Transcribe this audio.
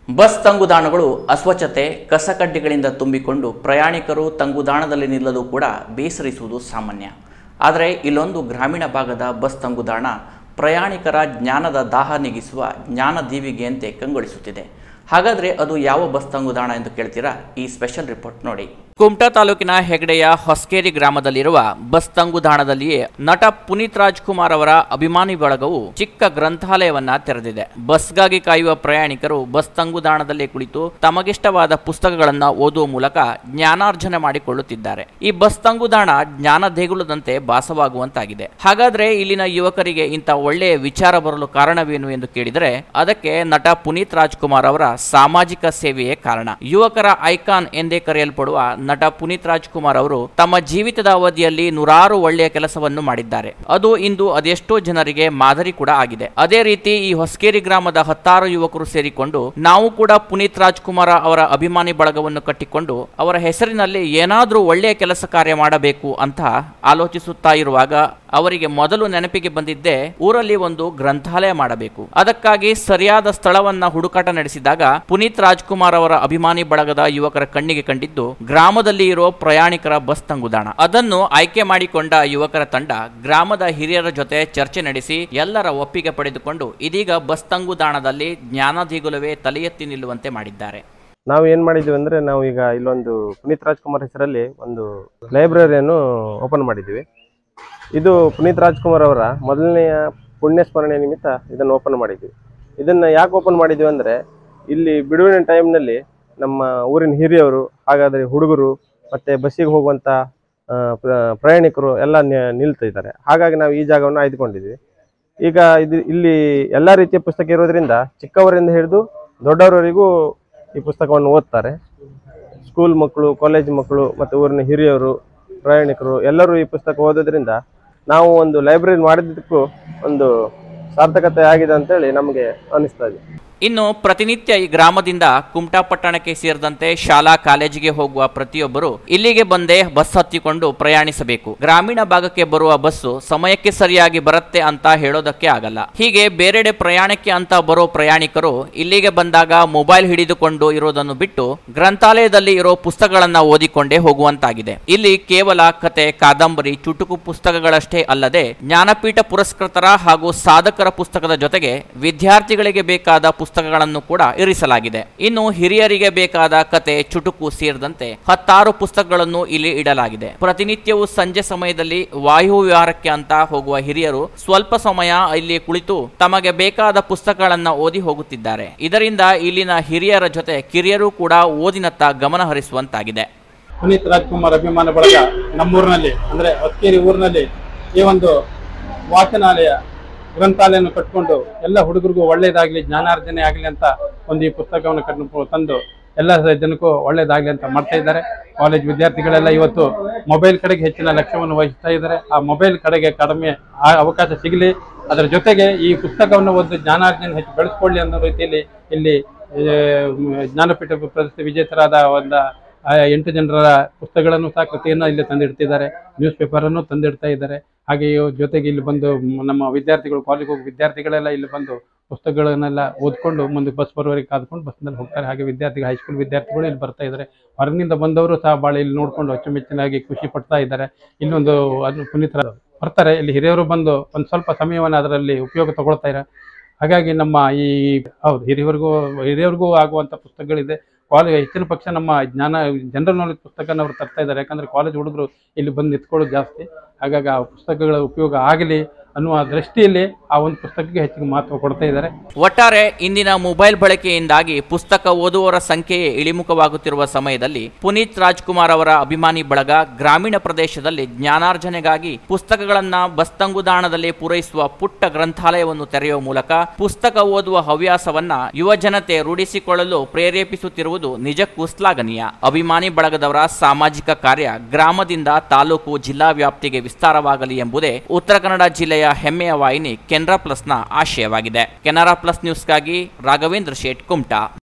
Bus ತಂಗುದಾಣಗಳು ಅಸ್ವಚ್ಛತೆ ಕಸಕಡ್ಡಿಗಳಿಂದ ತುಂಬಿಕೊಂಡು ಪ್ರಯಾಣಿಕರು ತಂಗುದಾಣದಲ್ಲಿ ನಿಲ್ಲಲು ಕೂಡ ಬೇಸರಿಸುವುದು ಸಾಮಾನ್ಯ. ಆದರೆ ಇಲ್ಲೊಂದು ಗ್ರಾಮೀಣ ಭಾಗದ ಬಸ್ ತಂಗುದಾಣ ಪ್ರಯಾಣಿಕರ ಜ್ಞಾನದ ದಾಹ ನೀಗಿಸುವ ಜ್ಞಾನದೀವಿಗೆಯಂತೆ ಕಂಗೊಳಿಸುತ್ತಿದೆ. ಹಾಗಾದರೆ ಅದು ಯಾವ ಬಸ್ ತಂಗುದಾಣ ಎಂದು ಕೇಳ್ತೀರಾ? ಈ ಸ್ಪೆಷಲ್ ರಿಪೋರ್ಟ್ ನೋಡಿ. ಕುಮಟಾ ತಾಲೂಕಿನ ಹೆಗ್ಡೆಯ ಹೊಸಕೇರಿ ಗ್ರಾಮದಲ್ಲಿರುವ ಬಸ್ ತಂಗುದಾಣದಲ್ಲಿಯೇ ನಟ ಪುನೀತ್ ರಾಜ್ಕುಮಾರ್ ಅವರ ಅಭಿಮಾನಿ ಬಳಗವು ಚಿಕ್ಕ ಗ್ರಂಥಾಲಯವನ್ನ ತೆರೆದಿದೆ. ಬಸ್ಗಾಗಿ ಕಾಯುವ ಪ್ರಯಾಣಿಕರು ಬಸ್ ತಂಗುದಾಣದಲ್ಲಿ ಕುಳಿತು ತಮಗಿಷ್ಟವಾದ ಪುಸ್ತಕಗಳನ್ನು ಓದುವ ಮೂಲಕ ಜ್ಞಾನಾರ್ಜನೆ ಮಾಡಿಕೊಳ್ಳುತ್ತಿದ್ದಾರೆ. ಈ ಬಸ್ ತಂಗುದಾಣ ಜ್ಞಾನ ದೇಗುಲದಂತೆ ಭಾಸವಾಗುವಂತಾಗಿದೆ. ಹಾಗಾದ್ರೆ ಇಲ್ಲಿನ ಯುವಕರಿಗೆ ಇಂಥ ಒಳ್ಳೆಯ ವಿಚಾರ ಬರಲು ಕಾರಣವೇನು ಎಂದು ಕೇಳಿದರೆ ಅದಕ್ಕೆ ನಟ ಪುನೀತ್ ರಾಜ್ಕುಮಾರ್ ಅವರ ಸಾಮಾಜಿಕ ಸೇವೆಯೇ ಕಾರಣ. ಯುವಕರ ಐಕಾನ್ ಎಂದೇ ಕರೆಯಲ್ಪಡುವ ನಟ ಪುನೀತ್ ರಾಜ್ಕುಮಾರ್ ಅವರು ತಮ್ಮ ಜೀವಿತದ ಅವಧಿಯಲ್ಲಿ ನೂರಾರು ಒಳ್ಳೆಯ ಕೆಲಸವನ್ನು ಮಾಡಿದ್ದಾರೆ. ಅದು ಇಂದು ಅದೆಷ್ಟೋ ಜನರಿಗೆ ಮಾದರಿ ಕೂಡ ಆಗಿದೆ. ಅದೇ ರೀತಿ ಈ ಹೊಸಕೇರಿ ಗ್ರಾಮದ 10 ಯುವಕರು ಸೇರಿಕೊಂಡು ನಾವು ಕೂಡ ಪುನೀತ್ ರಾಜ್ಕುಮಾರ್ ಅವರ ಅಭಿಮಾನಿ ಬಳಗವನ್ನು ಕಟ್ಟಿಕೊಂಡು ಅವರ ಹೆಸರಿನಲ್ಲಿ ಏನಾದರೂ ಒಳ್ಳೆಯ ಕೆಲಸ ಕಾರ್ಯ ಮಾಡಬೇಕು ಅಂತ ಆಲೋಚಿಸುತ್ತಾ ಇರುವಾಗ ಅವರಿಗೆ ಮೊದಲು ನೆನಪಿಗೆ ಬಂದಿದ್ದೇ ಊರಲ್ಲಿ ಒಂದು ಗ್ರಂಥಾಲಯ ಮಾಡಬೇಕು. ಅದಕ್ಕಾಗಿ ಸರಿಯಾದ ಸ್ಥಳವನ್ನ ಹುಡುಕಾಟ ನಡೆಸಿದಾಗ ಪುನೀತ್ ರಾಜ್ಕುಮಾರ್ ಅವರ ಅಭಿಮಾನಿ ಬಳಗದ ಯುವಕರ ಕಣ್ಣಿಗೆ ಕಂಡಿದ್ದು ಗ್ರಾಮದಲ್ಲಿ ಇರೋ ಪ್ರಯಾಣಿಕರ ಬಸ್ ತಂಗುದಾಣ. ಅದನ್ನು ಆಯ್ಕೆ ಮಾಡಿಕೊಂಡ ಯುವಕರ ತಂಡ ಗ್ರಾಮದ ಹಿರಿಯರ ಜೊತೆ ಚರ್ಚೆ ನಡೆಸಿ ಎಲ್ಲರ ಒಪ್ಪಿಗೆ ಪಡೆದುಕೊಂಡು ಇದೀಗ ಬಸ್ ತಂಗುದಾಣದಲ್ಲಿ ಜ್ಞಾನದೇಗುಲವೇ ತಲೆ ಎತ್ತಿ ನಿಲ್ಲುವಂತೆ ಮಾಡಿದ್ದಾರೆ. ನಾವು ಏನು ಮಾಡಿದ್ವಿ ಅಂದರೆ ನಾವು ಈಗ ಇಲ್ಲೊಂದು ಪುನೀತ್ ರಾಜ್ಕುಮಾರ್ ಹೆಸರಲ್ಲಿ ಒಂದು ಲೈಬ್ರರಿಯನ್ನು ಓಪನ್ ಮಾಡಿದ್ವಿ. ಇದು ಪುನೀತ್ ರಾಜ್ಕುಮಾರ್ ಅವರ ಮೊದಲನೆಯ ಪುಣ್ಯ ಸ್ಮರಣೆ ನಿಮಿತ್ತ ಇದನ್ನು ಓಪನ್ ಮಾಡಿದ್ವಿ. ಇದನ್ನು ಯಾಕೆ ಓಪನ್ ಮಾಡಿದ್ವಿ ಅಂದರೆ ಇಲ್ಲಿ ಬಿಡುವಿನ ಟೈಮ್ನಲ್ಲಿ ನಮ್ಮ ಊರಿನ ಹಿರಿಯವರು, ಹಾಗಾದರೆ ಹುಡುಗರು ಮತ್ತು ಬಸ್ಸಿಗೆ ಹೋಗುವಂಥ ಪ್ರಯಾಣಿಕರು ಎಲ್ಲ ನಿಲ್ತಾ ಇದ್ದಾರೆ. ಹಾಗಾಗಿ ನಾವು ಈ ಜಾಗವನ್ನು ಆಯ್ದುಕೊಂಡಿದ್ವಿ. ಈಗ ಇಲ್ಲಿ ಎಲ್ಲ ರೀತಿಯ ಪುಸ್ತಕ ಇರೋದ್ರಿಂದ ಚಿಕ್ಕವರಿಂದ ಹಿಡಿದು ದೊಡ್ಡವರವರೆಗೂ ಈ ಪುಸ್ತಕವನ್ನು ಓದ್ತಾರೆ. ಸ್ಕೂಲ್ ಮಕ್ಕಳು, ಕಾಲೇಜ್ ಮಕ್ಕಳು ಮತ್ತು ಊರಿನ ಹಿರಿಯರು, ಪ್ರಯಾಣಿಕರು ಎಲ್ಲರೂ ಈ ಪುಸ್ತಕ ಓದೋದ್ರಿಂದ ನಾವು ಒಂದು ಲೈಬ್ರರಿ ಮಾಡಿದ್ದಕ್ಕೂ ಒಂದು ಸಾರ್ಥಕತೆ ಆಗಿದೆ ಅಂತೇಳಿ ನಮಗೆ ಅನಿಸ್ತಾ ಇದೆ. ಇನ್ನು ಪ್ರತಿನಿತ್ಯ ಈ ಗ್ರಾಮದಿಂದ ಕುಮಟಾ ಪಟ್ಟಣಕ್ಕೆ ಸೇರಿದಂತೆ ಶಾಲಾ ಕಾಲೇಜಿಗೆ ಹೋಗುವ ಪ್ರತಿಯೊಬ್ಬರು ಇಲ್ಲಿಗೆ ಬಂದೇ ಬಸ್ ಹತ್ತಿಕೊಂಡು ಪ್ರಯಾಣಿಸಬೇಕು. ಗ್ರಾಮೀಣ ಭಾಗಕ್ಕೆ ಬರುವ ಬಸ್ಸು ಸಮಯಕ್ಕೆ ಸರಿಯಾಗಿ ಬರುತ್ತೆ ಅಂತ ಹೇಳೋದಕ್ಕೆ ಆಗಲ್ಲ. ಹೀಗೆ ಬೇರೆಡೆ ಪ್ರಯಾಣಕ್ಕೆ ಅಂತ ಬರೋ ಪ್ರಯಾಣಿಕರು ಇಲ್ಲಿಗೆ ಬಂದಾಗ ಮೊಬೈಲ್ ಹಿಡಿದುಕೊಂಡು ಇರೋದನ್ನು ಬಿಟ್ಟು ಗ್ರಂಥಾಲಯದಲ್ಲಿ ಇರೋ ಪುಸ್ತಕಗಳನ್ನ ಓದಿಕೊಂಡೇ ಹೋಗುವಂತಾಗಿದೆ. ಇಲ್ಲಿ ಕೇವಲ ಕತೆ, ಕಾದಂಬರಿ, ಚುಟುಕು ಪುಸ್ತಕಗಳಷ್ಟೇ ಅಲ್ಲದೆ ಜ್ಞಾನಪೀಠ ಪುರಸ್ಕೃತರ ಹಾಗೂ ಸಾಧಕರ ಪುಸ್ತಕದ ಜೊತೆಗೆ ವಿದ್ಯಾರ್ಥಿಗಳಿಗೆ ಬೇಕಾದ ಪುಸ್ತಕಗಳನ್ನು ಕೂಡ ಇರಿಸಲಾಗಿದೆ. ಇನ್ನು ಹಿರಿಯರಿಗೆ ಬೇಕಾದ ಕತೆ, ಚುಟುಕು ಸೇರಿದಂತೆ 10 ಪುಸ್ತಕಗಳನ್ನು ಇಲ್ಲಿ ಇಡಲಾಗಿದೆ. ಪ್ರತಿನಿತ್ಯವೂ ಸಂಜೆ ಸಮಯದಲ್ಲಿ ವಾಯು ವಿಹಾರಕ್ಕೆ ಅಂತ ಹೋಗುವ ಹಿರಿಯರು ಸ್ವಲ್ಪ ಸಮಯ ಇಲ್ಲಿ ಕುಳಿತು ತಮಗೆ ಬೇಕಾದ ಪುಸ್ತಕಗಳನ್ನ ಓದಿ ಹೋಗುತ್ತಿದ್ದಾರೆ. ಇದರಿಂದ ಇಲ್ಲಿನ ಹಿರಿಯರ ಜೊತೆ ಕಿರಿಯರು ಕೂಡ ಓದಿನತ್ತ ಗಮನ ಹರಿಸುವಂತಾಗಿದೆ. ಪುನೀತ್ ರಾಜ್ಕುಮಾರ್ ಅಭಿಮಾನ ಬಳಗ ನಮ್ಮೂರಿನಲ್ಲಿ ಅಂದ್ರೆ ಹೊಸಕೇರಿ ಊರಿನಲ್ಲಿ ಈ ಒಂದು ವಾಚನಾಲಯ ಗ್ರಂಥಾಲಯವನ್ನು ಕಟ್ಕೊಂಡು ಎಲ್ಲ ಹುಡುಗರಿಗೂ ಒಳ್ಳೇದಾಗ್ಲಿ, ಜ್ಞಾನಾರ್ಜನೆ ಆಗಲಿ ಅಂತ ಒಂದು ಈ ಪುಸ್ತಕವನ್ನು ತಂದು ಎಲ್ಲ ಜನಕ್ಕೂ ಒಳ್ಳೇದಾಗ್ಲಿ ಅಂತ ಮಾಡ್ತಾ ಇದ್ದಾರೆ. ಕಾಲೇಜ್ ವಿದ್ಯಾರ್ಥಿಗಳೆಲ್ಲ ಇವತ್ತು ಮೊಬೈಲ್ ಕಡೆಗೆ ಹೆಚ್ಚಿನ ಲಕ್ಷ್ಯವನ್ನು ವಹಿಸ್ತಾ ಇದ್ದಾರೆ. ಆ ಮೊಬೈಲ್ ಕಡೆಗೆ ಕಡಿಮೆ ಅವಕಾಶ ಸಿಗಲಿ, ಅದರ ಜೊತೆಗೆ ಈ ಪುಸ್ತಕವನ್ನು ಒಂದು ಜ್ಞಾನಾರ್ಜನೆ ಹೆಚ್ಚು ಬೆಳೆಸ್ಕೊಳ್ಳಿ ಅನ್ನೋ ರೀತಿಯಲ್ಲಿ ಇಲ್ಲಿ ಜ್ಞಾನಪೀಠ ಪ್ರಶಸ್ತಿ ವಿಜೇತರಾದ ಒಂದು 8 ಜನರ ಪುಸ್ತಕಗಳನ್ನು ಸಹ ಕೃತಿಯನ್ನು ಇಲ್ಲಿ ತಂದಿಡ್ತಿದ್ದಾರೆ. ನ್ಯೂಸ್ ಪೇಪರನ್ನು ತಂದಿಡ್ತಾ ಇದ್ದಾರೆ. ಹಾಗೆಯೇ ಜೊತೆಗೆ ಇಲ್ಲಿ ಬಂದು ನಮ್ಮ ವಿದ್ಯಾರ್ಥಿಗಳು, ಕಾಲೇಜ್ ಹೋಗಿ ವಿದ್ಯಾರ್ಥಿಗಳೆಲ್ಲ ಇಲ್ಲಿ ಬಂದು ಪುಸ್ತಕಗಳನ್ನೆಲ್ಲ ಓದ್ಕೊಂಡು ಮುಂದೆ ಬಸ್ ಬರುವವರೆಗೆ ಕಾದ್ಕೊಂಡು ಬಸ್ನಲ್ಲಿ ಹೋಗ್ತಾರೆ. ಹಾಗೆ ವಿದ್ಯಾರ್ಥಿಗಳು, ಹೈಸ್ಕೂಲ್ ವಿದ್ಯಾರ್ಥಿಗಳು ಇಲ್ಲಿ ಬರ್ತಾ ಇದ್ದಾರೆ. ಹೊರಗಿನಿಂದ ಬಂದವರು ಸಹ ಭಾಳ ಇಲ್ಲಿ ನೋಡ್ಕೊಂಡು ಅಚ್ಚುಮೆಚ್ಚಿನಾಗಿ ಖುಷಿ ಪಡ್ತಾ ಇದ್ದಾರೆ. ಇಲ್ಲೊಂದು ಅದು ಪುನೀತ್ ಬರ್ತಾರೆ, ಇಲ್ಲಿ ಹಿರಿಯರು ಬಂದು ಒಂದು ಸ್ವಲ್ಪ ಸಮಯವನ್ನು ಅದರಲ್ಲಿ ಉಪಯೋಗ ತಗೊಳ್ತಾ ಇದ್ದಾರೆ. ಹಾಗಾಗಿ ನಮ್ಮ ಈ ಹಿರಿಯರಿಗೂ ಆಗುವಂಥ ಪುಸ್ತಕಗಳಿದೆ. ಕಾಲೇಜ್ ಹೆಚ್ಚಿನ ಪಕ್ಷ ನಮ್ಮ ಜನರಲ್ ನಾಲೆಜ್ ಪುಸ್ತಕನ ಅವರು ತರ್ತಾ ಇದ್ದಾರೆ. ಯಾಕಂದರೆ ಕಾಲೇಜ್ ಹುಡುಗರು ಇಲ್ಲಿ ಬಂದು ನಿಂತ್ಕೊಳ್ಳೋದು ಜಾಸ್ತಿ. ಹಾಗಾಗಿ ಆ ಪುಸ್ತಕಗಳ ಉಪಯೋಗ ಆಗಲಿ ಅನ್ನುವ ದೃಷ್ಟಿಯಲ್ಲಿ ಆ ಒಂದು ಪುಸ್ತಕಕ್ಕೆ ಹೆಚ್ಚಿಗೆ ಮಹತ್ವ ಕೊಡ್ತಾ ಇದ್ದಾರೆ. ಒಟ್ಟಾರೆ ಇಂದಿನ ಮೊಬೈಲ್ ಬಳಕೆಯಿಂದಾಗಿ ಪುಸ್ತಕ ಓದುವವರ ಸಂಖ್ಯೆಯೇ ಇಳಿಮುಖವಾಗುತ್ತಿರುವ ಸಮಯದಲ್ಲಿ ಪುನೀತ್ ರಾಜ್ಕುಮಾರ್ ಅವರ ಅಭಿಮಾನಿ ಬಳಗ ಗ್ರಾಮೀಣ ಪ್ರದೇಶದಲ್ಲಿ ಜ್ಞಾನಾರ್ಜನೆಗಾಗಿ ಪುಸ್ತಕಗಳನ್ನ ಬಸ್ ತಂಗುದಾಣದಲ್ಲಿ ಪೂರೈಸುವ ಪುಟ್ಟ ಗ್ರಂಥಾಲಯವನ್ನು ತೆರೆಯುವ ಮೂಲಕ ಪುಸ್ತಕ ಓದುವ ಹವ್ಯಾಸವನ್ನ ಯುವ ಜನತೆ ರೂಢಿಸಿಕೊಳ್ಳಲು ಪ್ರೇರೇಪಿಸುತ್ತಿರುವುದು ನಿಜಕ್ಕೂ ಶ್ಲಾಘನೀಯ. ಅಭಿಮಾನಿ ಬಳಗದವರ ಸಾಮಾಜಿಕ ಕಾರ್ಯ ಗ್ರಾಮದಿಂದ ತಾಲೂಕು, ಜಿಲ್ಲಾ ವ್ಯಾಪ್ತಿಗೆ ವಿಸ್ತಾರವಾಗಲಿ ಎಂಬುದೇ ಉತ್ತರ ಕನ್ನಡ ಜಿಲ್ಲೆಯ ಹೆಮ್ಮೆಯ ವಾಹಿನಿ ಕೆನರಾ ಪ್ಲಸ್ನ ಆಶಯವಾಗಿದೆ. ಕೆನರಾ ಪ್ಲಸ್ ನ್ಯೂಸ್ಗಾಗಿ ರಾಘವೇಂದ್ರ ಶೇಟ್, ಕುಮಟಾ.